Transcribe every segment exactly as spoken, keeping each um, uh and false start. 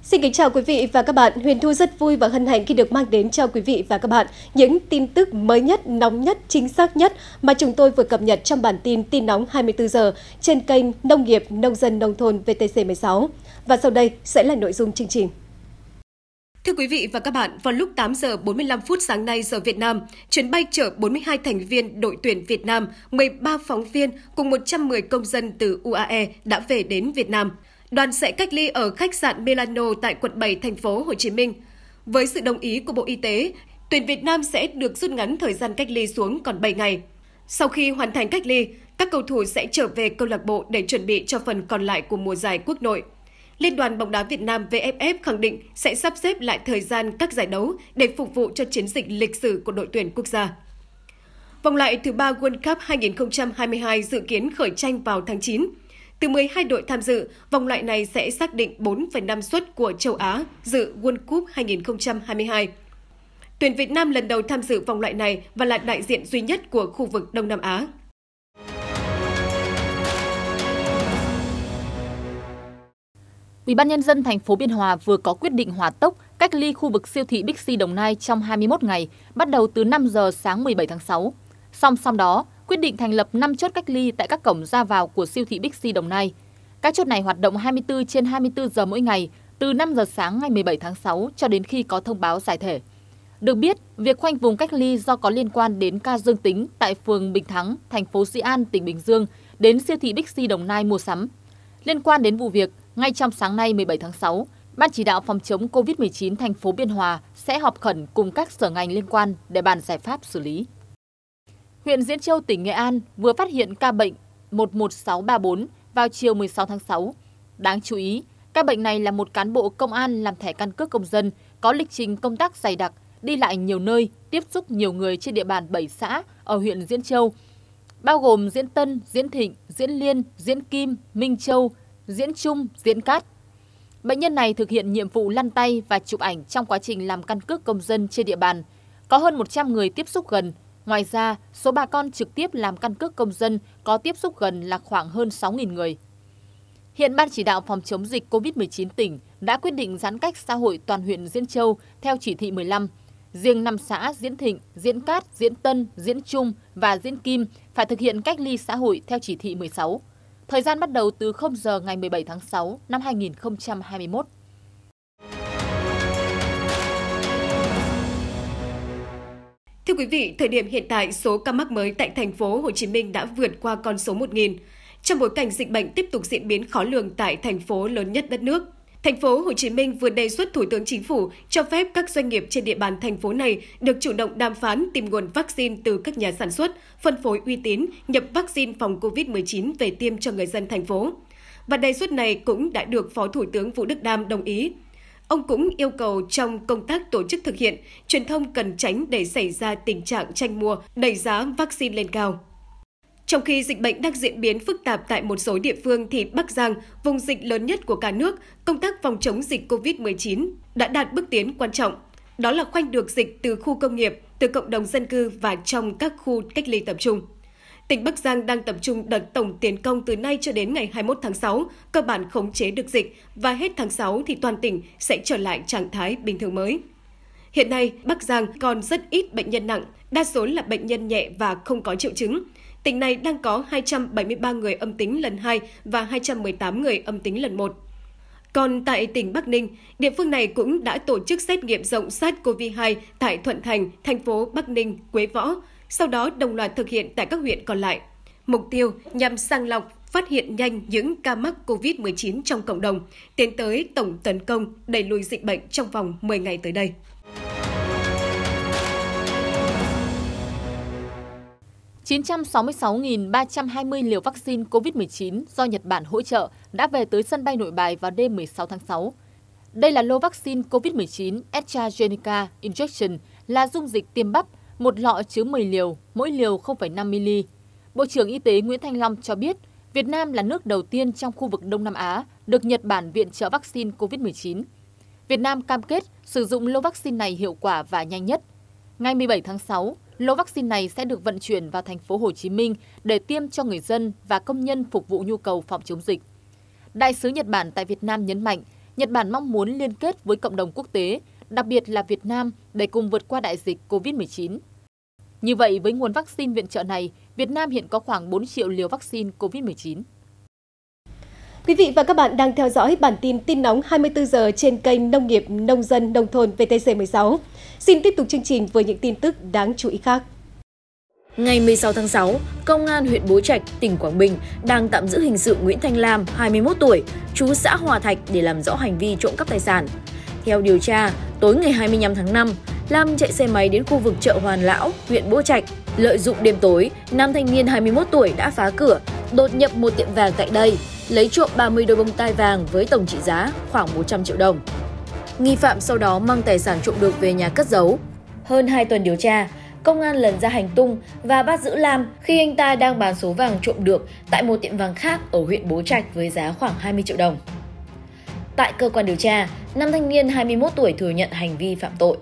Xin kính chào quý vị và các bạn. Huyền Thu rất vui và hân hạnh khi được mang đến cho quý vị và các bạn những tin tức mới nhất, nóng nhất, chính xác nhất mà chúng tôi vừa cập nhật trong bản tin tin nóng hai mươi tư giờ trên kênh Nông nghiệp Nông dân Nông thôn vê tê xê mười sáu. Và sau đây sẽ là nội dung chương trình. Thưa quý vị và các bạn, vào lúc tám giờ bốn mươi lăm phút sáng nay giờ Việt Nam, chuyến bay chở bốn mươi hai thành viên đội tuyển Việt Nam, mười ba phóng viên cùng một trăm mười công dân từ u a e đã về đến Việt Nam. Đoàn sẽ cách ly ở khách sạn Milano tại quận bảy, thành phố Hồ Chí Minh. Với sự đồng ý của Bộ Y tế, tuyển Việt Nam sẽ được rút ngắn thời gian cách ly xuống còn bảy ngày. Sau khi hoàn thành cách ly, các cầu thủ sẽ trở về câu lạc bộ để chuẩn bị cho phần còn lại của mùa giải quốc nội. Liên đoàn bóng đá Việt Nam vê ép ép khẳng định sẽ sắp xếp lại thời gian các giải đấu để phục vụ cho chiến dịch lịch sử của đội tuyển quốc gia. Vòng loại thứ ba World Cup hai không hai hai dự kiến khởi tranh vào tháng chín. Từ mười hai đội tham dự, vòng loại này sẽ xác định bốn phẩy năm suất của châu Á dự World Cup hai không hai hai. Tuyển Việt Nam lần đầu tham dự vòng loại này và là đại diện duy nhất của khu vực Đông Nam Á. Ủy ban nhân dân thành phố Biên Hòa vừa có quyết định hỏa tốc cách ly khu vực siêu thị Bixi Đồng Nai trong hai mươi mốt ngày, bắt đầu từ năm giờ sáng mười bảy tháng sáu. Song song đó, quyết định thành lập năm chốt cách ly tại các cổng ra vào của siêu thị Bixi Đồng Nai. Các chốt này hoạt động hai mươi tư trên hai mươi tư giờ mỗi ngày, từ năm giờ sáng ngày mười bảy tháng sáu cho đến khi có thông báo giải thể. Được biết, việc khoanh vùng cách ly do có liên quan đến ca dương tính tại phường Bình Thắng, thành phố Dĩ An, tỉnh Bình Dương, đến siêu thị Bixi Đồng Nai mua sắm. Liên quan đến vụ việc, ngay trong sáng nay mười bảy tháng sáu, Ban chỉ đạo phòng chống Covid mười chín thành phố Biên Hòa sẽ họp khẩn cùng các sở ngành liên quan để bàn giải pháp xử lý. Huyện Diễn Châu, tỉnh Nghệ An vừa phát hiện ca bệnh một một sáu ba bốn vào chiều mười sáu tháng sáu. Đáng chú ý, ca bệnh này là một cán bộ công an làm thẻ căn cước công dân, có lịch trình công tác dày đặc, đi lại nhiều nơi, tiếp xúc nhiều người trên địa bàn bảy xã ở huyện Diễn Châu, bao gồm Diễn Tân, Diễn Thịnh, Diễn Liên, Diễn Kim, Minh Châu, Diễn Trung, Diễn Cát. Bệnh nhân này thực hiện nhiệm vụ lăn tay và chụp ảnh trong quá trình làm căn cước công dân trên địa bàn. Có hơn một trăm người tiếp xúc gần. Ngoài ra, số bà con trực tiếp làm căn cước công dân có tiếp xúc gần là khoảng hơn sáu nghìn người. Hiện Ban chỉ đạo phòng chống dịch Covid mười chín tỉnh đã quyết định giãn cách xã hội toàn huyện Diễn Châu theo chỉ thị mười lăm. Riêng năm xã Diễn Thịnh, Diễn Cát, Diễn Tân, Diễn Trung và Diễn Kim phải thực hiện cách ly xã hội theo chỉ thị mười sáu. Thời gian bắt đầu từ không giờ ngày mười bảy tháng sáu năm hai nghìn không trăm hai mươi mốt. Thưa quý vị, thời điểm hiện tại, số ca mắc mới tại thành phố Hồ Chí Minh đã vượt qua con số một nghìn. Trong bối cảnh dịch bệnh tiếp tục diễn biến khó lường tại thành phố lớn nhất đất nước, thành phố Hồ Chí Minh vừa đề xuất Thủ tướng Chính phủ cho phép các doanh nghiệp trên địa bàn thành phố này được chủ động đàm phán tìm nguồn vaccine từ các nhà sản xuất, phân phối uy tín, nhập vaccine phòng Covid mười chín về tiêm cho người dân thành phố. Và đề xuất này cũng đã được Phó Thủ tướng Vũ Đức Đam đồng ý. Ông cũng yêu cầu trong công tác tổ chức thực hiện, truyền thông cần tránh để xảy ra tình trạng tranh mua, đẩy giá vaccine lên cao. Trong khi dịch bệnh đang diễn biến phức tạp tại một số địa phương thì Bắc Giang, vùng dịch lớn nhất của cả nước, công tác phòng chống dịch Covid mười chín đã đạt bước tiến quan trọng. Đó là khoanh được dịch từ khu công nghiệp, từ cộng đồng dân cư và trong các khu cách ly tập trung. Tỉnh Bắc Giang đang tập trung đợt tổng tiến công từ nay cho đến ngày hai mươi mốt tháng sáu, cơ bản khống chế được dịch và hết tháng sáu thì toàn tỉnh sẽ trở lại trạng thái bình thường mới. Hiện nay, Bắc Giang còn rất ít bệnh nhân nặng, đa số là bệnh nhân nhẹ và không có triệu chứng. Tỉnh này đang có hai trăm bảy mươi ba người âm tính lần hai và hai trăm mười tám người âm tính lần một. Còn tại tỉnh Bắc Ninh, địa phương này cũng đã tổ chức xét nghiệm rộng SARS-xê o vê hai tại Thuận Thành, thành phố Bắc Ninh, Quế Võ, sau đó đồng loạt thực hiện tại các huyện còn lại. Mục tiêu nhằm sàng lọc, phát hiện nhanh những ca mắc Covid mười chín trong cộng đồng, tiến tới tổng tấn công đẩy lùi dịch bệnh trong vòng mười ngày tới đây. chín trăm sáu mươi sáu nghìn ba trăm hai mươi liều vaccine Covid mười chín do Nhật Bản hỗ trợ đã về tới sân bay Nội Bài vào đêm mười sáu tháng sáu. Đây là lô vaccine Covid mười chín AstraZeneca Injection, là dung dịch tiêm bắp, một lọ chứa mười liều, mỗi liều không phẩy năm mi-li-lít. Bộ trưởng Y tế Nguyễn Thanh Long cho biết, Việt Nam là nước đầu tiên trong khu vực Đông Nam Á được Nhật Bản viện trợ vaccine Covid mười chín. Việt Nam cam kết sử dụng lô vaccine này hiệu quả và nhanh nhất. Ngày mười bảy tháng sáu, lô vaccine này sẽ được vận chuyển vào thành phố Hồ Chí Minh để tiêm cho người dân và công nhân phục vụ nhu cầu phòng chống dịch. Đại sứ Nhật Bản tại Việt Nam nhấn mạnh, Nhật Bản mong muốn liên kết với cộng đồng quốc tế, đặc biệt là Việt Nam, để cùng vượt qua đại dịch Covid mười chín. Như vậy, với nguồn vaccine viện trợ này, Việt Nam hiện có khoảng bốn triệu liều vaccine Covid mười chín. Quý vị và các bạn đang theo dõi bản tin tin nóng hai mươi tư giờ trên kênh Nông nghiệp Nông dân Nông thôn vê tê xê mười sáu. Xin tiếp tục chương trình với những tin tức đáng chú ý khác. Ngày mười sáu tháng sáu, Công an huyện Bố Trạch, tỉnh Quảng Bình đang tạm giữ hình sự Nguyễn Thanh Lam, hai mươi mốt tuổi, trú xã Hòa Thạch để làm rõ hành vi trộm cắp tài sản. Theo điều tra, tối ngày hai mươi lăm tháng năm, Lam chạy xe máy đến khu vực chợ Hoàn Lão, huyện Bố Trạch. Lợi dụng đêm tối, nam thanh niên hai mươi mốt tuổi đã phá cửa, đột nhập một tiệm vàng tại đây, lấy trộm ba mươi đôi bông tai vàng với tổng trị giá khoảng một trăm triệu đồng. Nghi phạm sau đó mang tài sản trộm được về nhà cất giấu. Hơn hai tuần điều tra, công an lần ra hành tung và bắt giữ Lam khi anh ta đang bán số vàng trộm được tại một tiệm vàng khác ở huyện Bố Trạch với giá khoảng hai mươi triệu đồng. Tại cơ quan điều tra, nam thanh niên hai mươi mốt tuổi thừa nhận hành vi phạm tội.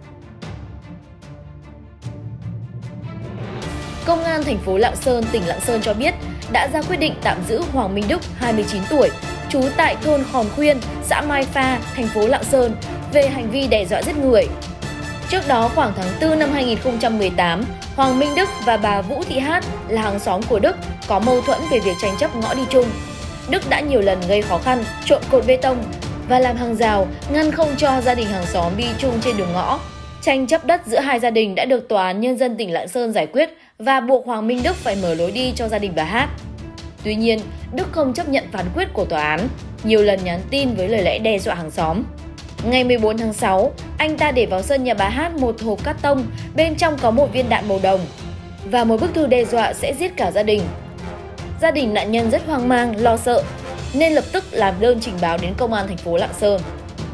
Công an thành phố Lạng Sơn, tỉnh Lạng Sơn cho biết đã ra quyết định tạm giữ Hoàng Minh Đức, hai mươi chín tuổi, trú tại thôn Khòn Khuyên, xã Mai Pha, thành phố Lạng Sơn về hành vi đe dọa giết người. Trước đó, khoảng tháng tư năm hai nghìn không trăm mười tám, Hoàng Minh Đức và bà Vũ Thị Hát là hàng xóm của Đức có mâu thuẫn về việc tranh chấp ngõ đi chung. Đức đã nhiều lần gây khó khăn, trộn cột bê tông và làm hàng rào ngăn không cho gia đình hàng xóm đi chung trên đường ngõ. Tranh chấp đất giữa hai gia đình đã được Tòa án Nhân dân tỉnh Lạng Sơn giải quyết và buộc Hoàng Minh Đức phải mở lối đi cho gia đình bà Hát. Tuy nhiên, Đức không chấp nhận phán quyết của tòa án, nhiều lần nhắn tin với lời lẽ đe dọa hàng xóm. Ngày mười bốn tháng sáu, anh ta để vào sân nhà bà Hát một hộp cát tông, bên trong có một viên đạn màu đồng và một bức thư đe dọa sẽ giết cả gia đình. Gia đình nạn nhân rất hoang mang, lo sợ nên lập tức làm đơn trình báo đến công an thành phố Lạng Sơn.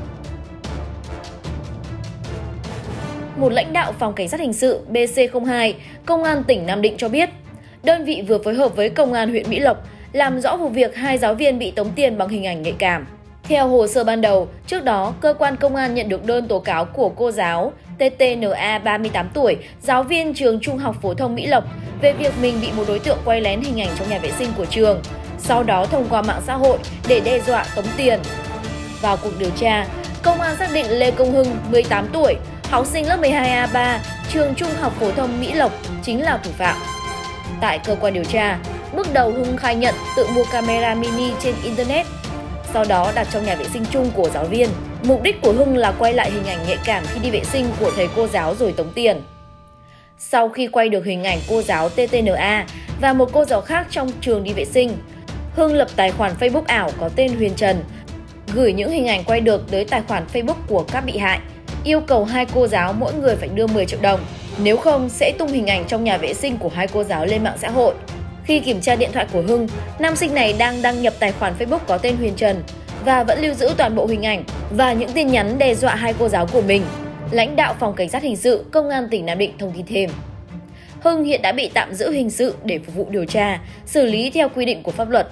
Một lãnh đạo phòng cảnh sát hình sự B C không hai, Công an tỉnh Nam Định cho biết, đơn vị vừa phối hợp với Công an huyện Mỹ Lộc làm rõ vụ việc hai giáo viên bị tống tiền bằng hình ảnh nhạy cảm. Theo hồ sơ ban đầu, trước đó, cơ quan công an nhận được đơn tố cáo của cô giáo T T N A, ba mươi tám tuổi, giáo viên trường Trung học phổ thông Mỹ Lộc về việc mình bị một đối tượng quay lén hình ảnh trong nhà vệ sinh của trường, sau đó thông qua mạng xã hội để đe dọa tống tiền. Vào cuộc điều tra, công an xác định Lê Công Hưng, mười tám tuổi, học sinh lớp mười hai A ba, trường Trung học phổ thông Mỹ Lộc chính là thủ phạm. Tại cơ quan điều tra, bước đầu Hưng khai nhận tự mua camera mini trên Internet, sau đó đặt trong nhà vệ sinh chung của giáo viên. Mục đích của Hưng là quay lại hình ảnh nhạy cảm khi đi vệ sinh của thầy cô giáo rồi tống tiền. Sau khi quay được hình ảnh cô giáo T T N A và một cô giáo khác trong trường đi vệ sinh, Hưng lập tài khoản Facebook ảo có tên Huyền Trần, gửi những hình ảnh quay được tới tài khoản Facebook của các bị hại, yêu cầu hai cô giáo mỗi người phải đưa mười triệu đồng, nếu không sẽ tung hình ảnh trong nhà vệ sinh của hai cô giáo lên mạng xã hội. Khi kiểm tra điện thoại của Hưng, nam sinh này đang đăng nhập tài khoản Facebook có tên Huyền Trần và vẫn lưu giữ toàn bộ hình ảnh và những tin nhắn đe dọa hai cô giáo của mình. Lãnh đạo phòng cảnh sát hình sự Công an tỉnh Nam Định thông tin thêm. Hưng hiện đã bị tạm giữ hình sự để phục vụ điều tra, xử lý theo quy định của pháp luật.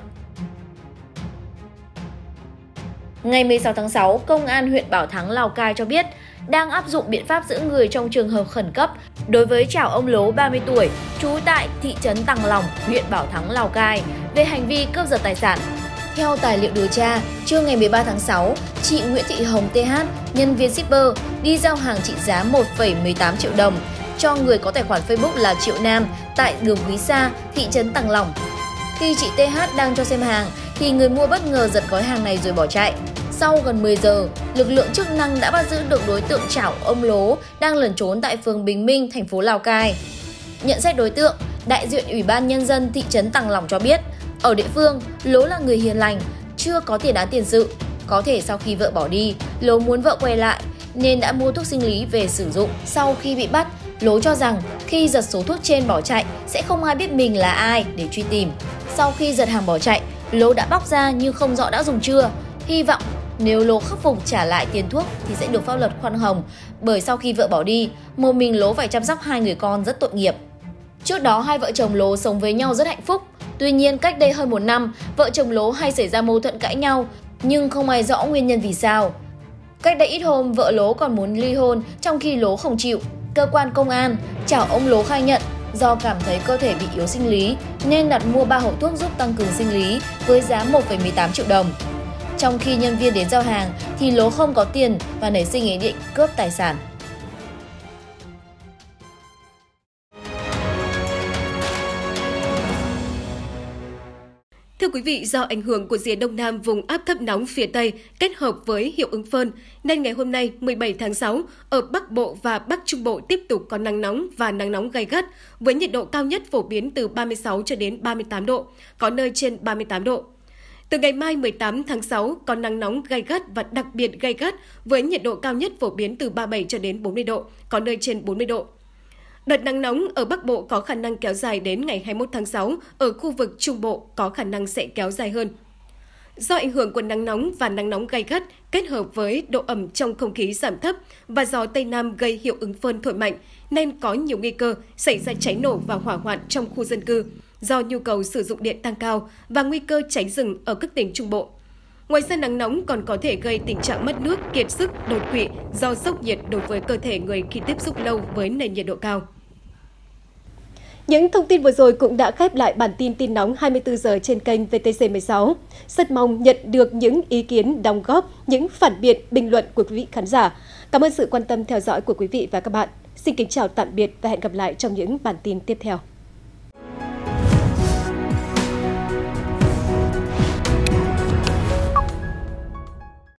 Ngày mười sáu tháng sáu, Công an huyện Bảo Thắng, Lào Cai cho biết đang áp dụng biện pháp giữ người trong trường hợp khẩn cấp đối với Trảo Ông Lố, ba mươi tuổi, trú tại thị trấn Tàng Lòng, huyện Bảo Thắng, Lào Cai về hành vi cướp giật tài sản. Theo tài liệu điều tra, trưa ngày mười ba tháng sáu, chị Nguyễn Thị Hồng T H, nhân viên shipper, đi giao hàng trị giá một phẩy mười tám triệu đồng cho người có tài khoản Facebook là Triệu Nam tại đường Quý Sa, thị trấn Tàng Lòng. Khi chị T H đang cho xem hàng thì người mua bất ngờ giật gói hàng này rồi bỏ chạy. Sau gần mười giờ, lực lượng chức năng đã bắt giữ được đối tượng Trảo Ông Lố đang lẩn trốn tại phường Bình Minh, thành phố Lào Cai. Nhận xét đối tượng, đại diện Ủy ban Nhân dân thị trấn Tàng Lòng cho biết, ở địa phương, Lố là người hiền lành, chưa có tiền án tiền sự. Có thể sau khi vợ bỏ đi, Lố muốn vợ quay lại nên đã mua thuốc sinh lý về sử dụng. Sau khi bị bắt, Lố cho rằng khi giật số thuốc trên bỏ chạy sẽ không ai biết mình là ai để truy tìm. Sau khi giật hàng bỏ chạy, Lố đã bóc ra nhưng không rõ đã dùng chưa. Hy vọng nếu Lố khắc phục trả lại tiền thuốc thì sẽ được pháp luật khoan hồng, bởi sau khi vợ bỏ đi, một mình Lố phải chăm sóc hai người con rất tội nghiệp. Trước đó, hai vợ chồng Lố sống với nhau rất hạnh phúc. Tuy nhiên, cách đây hơn một năm, vợ chồng Lố hay xảy ra mâu thuẫn cãi nhau, nhưng không ai rõ nguyên nhân vì sao. Cách đây ít hôm, vợ Lố còn muốn ly hôn, trong khi Lố không chịu. Cơ quan công an, Trảo Ông Lố khai nhận do cảm thấy cơ thể bị yếu sinh lý nên đặt mua ba hộp thuốc giúp tăng cường sinh lý với giá một phẩy mười tám triệu đồng. Trong khi nhân viên đến giao hàng thì Lố không có tiền và nảy sinh ý định cướp tài sản. Thưa quý vị, do ảnh hưởng của rìa đông nam vùng áp thấp nóng phía Tây kết hợp với hiệu ứng phơn, nên ngày hôm nay mười bảy tháng sáu, ở Bắc Bộ và Bắc Trung Bộ tiếp tục có nắng nóng và nắng nóng gay gắt, với nhiệt độ cao nhất phổ biến từ ba mươi sáu cho đến ba mươi tám độ, có nơi trên ba mươi tám độ. Từ ngày mai mười tám tháng sáu, có nắng nóng gay gắt và đặc biệt gay gắt, với nhiệt độ cao nhất phổ biến từ ba mươi bảy cho đến bốn mươi độ, có nơi trên bốn mươi độ. Đợt nắng nóng ở Bắc Bộ có khả năng kéo dài đến ngày hai mươi mốt tháng sáu, ở khu vực Trung Bộ có khả năng sẽ kéo dài hơn. Do ảnh hưởng của nắng nóng và nắng nóng gay gắt kết hợp với độ ẩm trong không khí giảm thấp và gió Tây Nam gây hiệu ứng phơn thổi mạnh, nên có nhiều nguy cơ xảy ra cháy nổ và hỏa hoạn trong khu dân cư, do nhu cầu sử dụng điện tăng cao và nguy cơ cháy rừng ở các tỉnh Trung Bộ. Ngoài ra, nắng nóng còn có thể gây tình trạng mất nước, kiệt sức, đột quỵ do sốc nhiệt đối với cơ thể người khi tiếp xúc lâu với nền nhiệt độ cao. Những thông tin vừa rồi cũng đã khép lại bản tin tin nóng hai mươi tư giờ trên kênh vê tê xê mười sáu. Rất mong nhận được những ý kiến, đóng góp, những phản biện, bình luận của quý vị khán giả. Cảm ơn sự quan tâm theo dõi của quý vị và các bạn. Xin kính chào tạm biệt và hẹn gặp lại trong những bản tin tiếp theo.